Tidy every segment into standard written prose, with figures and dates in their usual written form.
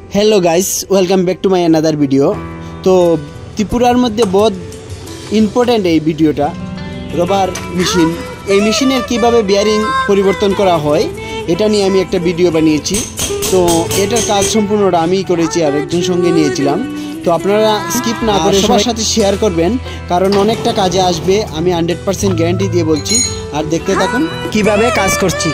Hello guys, welcome back to my another video. तो त्रिपुरार मध्य बहुत इम्पोर्टेंट এই ভিডিওটা রবার মেশিন। এই মেশিনের কিভাবে বিয়ারিং পরিবর্তন করা হয় এটা নিয়ে আমি একটা ভিডিও বানিয়েছি। তো এটার কাজ সম্পূর্ণটা আমিই করেছি আর একজন সঙ্গে নিয়েছিলাম। তো আপনারা স্কিপ না করে সবার সাথে শেয়ার করবেন, কারণ অনেকটা কাজে আসবে। আমি 100% গ্যারান্টি দিয়ে বলছি। আর দেখতে থাকুন কিভাবে কাজ করছি।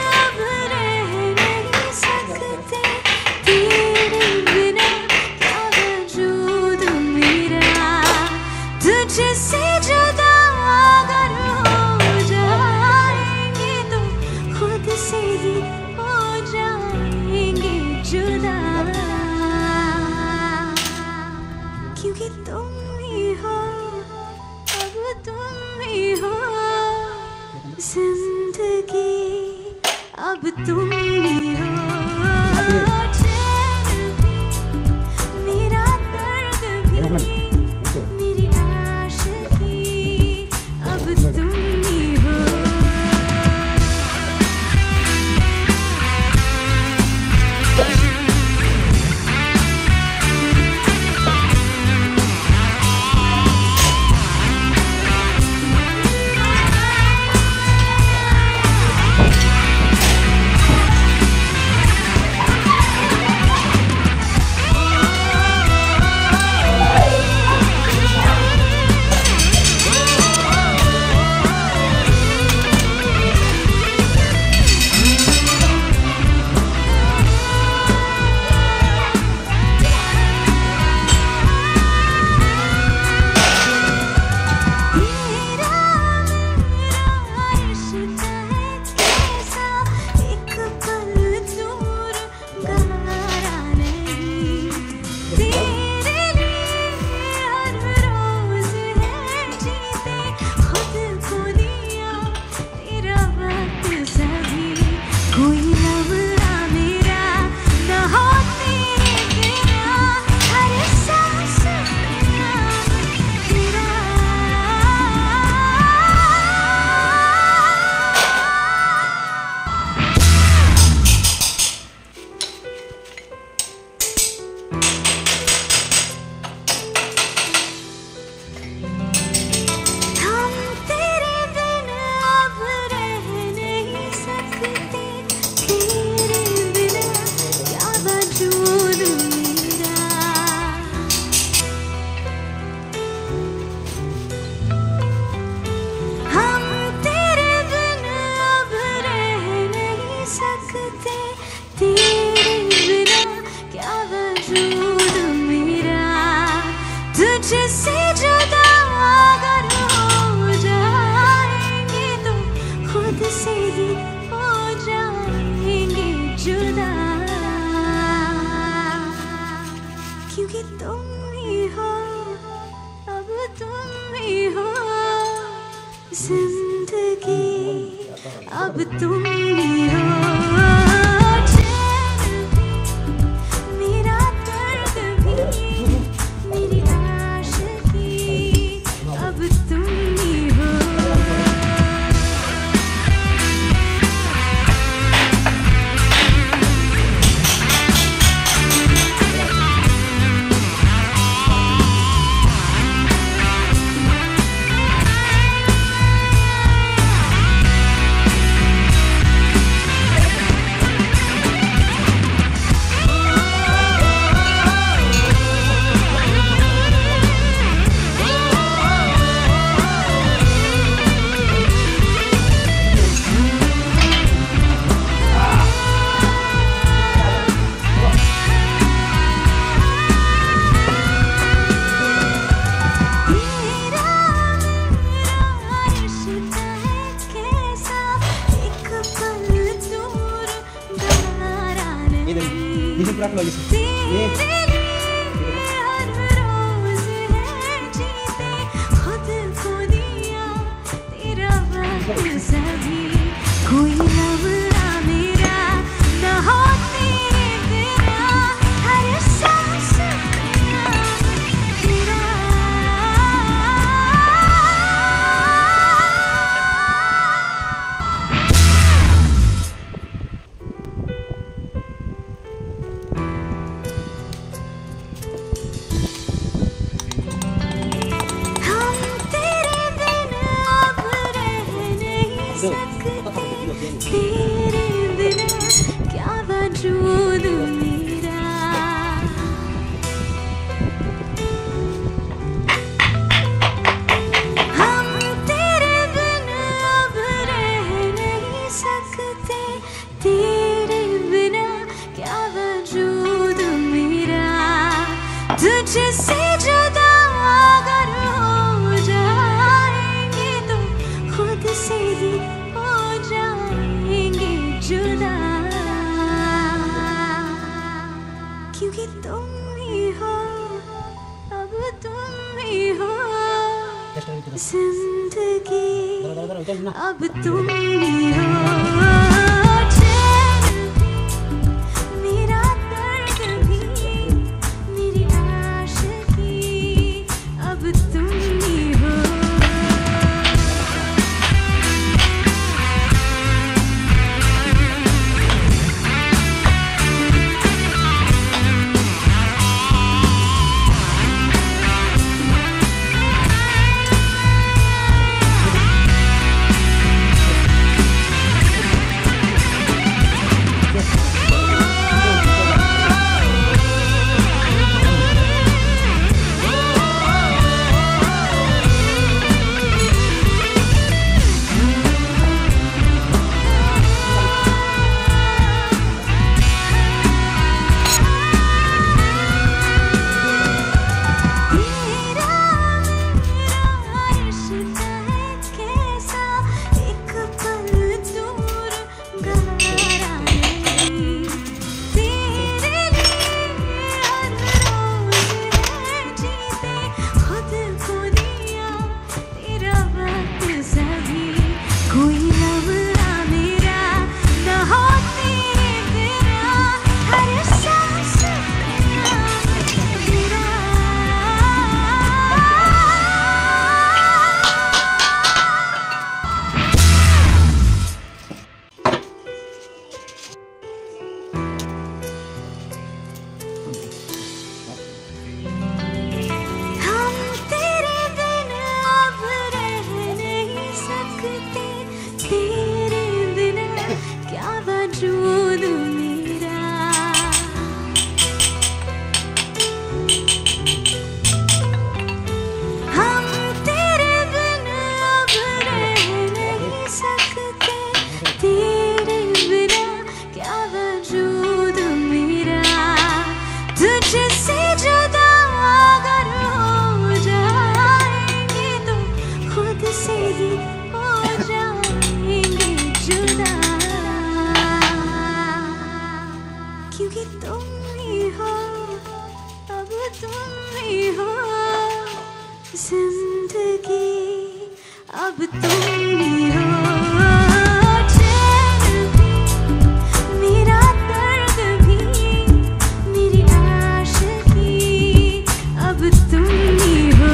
क्योंकि तुम ही हो, अब तुम ही हो जिंदगी, अब तुम ही हो। चैन भी, मेरा दर्द भी, मेरी आशिकी, अब तुम ही हो। तुझसे जुदा अगर हो जाएंगे तो खुद से ही हो जाएंगे जुदा, क्योंकि तुम ही हो, अब तुम ही हो जिंदगी, अब तुम ही हो। तुझसे जुदा अगर हो जाएंगे तो खुद से ही हो जाएंगे जुदा, क्योंकि तुम ही हो, अब तुम ही हो जिंदगी, अब तुम ही हो चैन भी, मेरा दर्द भी, मेरी आशिकी, अब तुम ही हो। तुझसे जुदा अगर हो जाएंगे तो खुद से ही हो जाएंगे जुदा, क्योंकि तुम ही हो, अब तुम ही हो जिंदगी, अब तुम ही हो चैन भी, मेरा दर्द भी, मेरी आशिकी, अब तुम ही हो।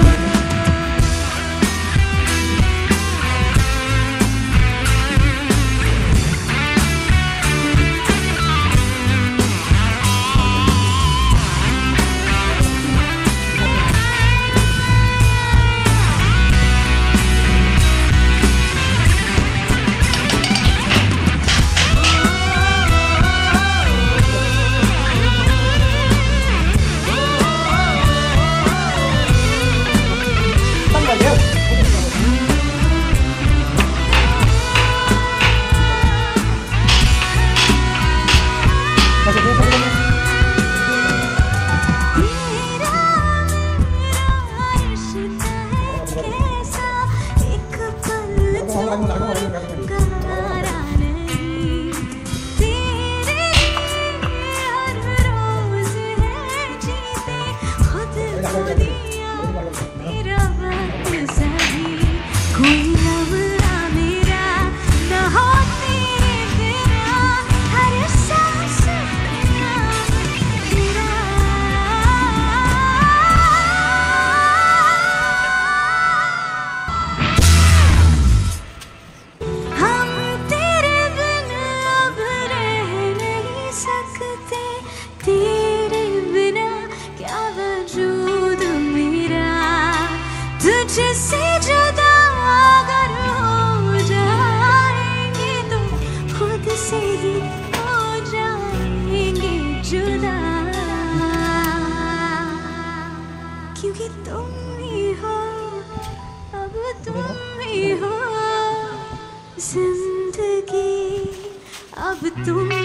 तुझसे जुदा अगर हो जाएंगे तो खुद से ही हो जाएंगे जुदा, क्योंकि तुम ही हो, अब तुम ही हो जिंदगी, अब तुम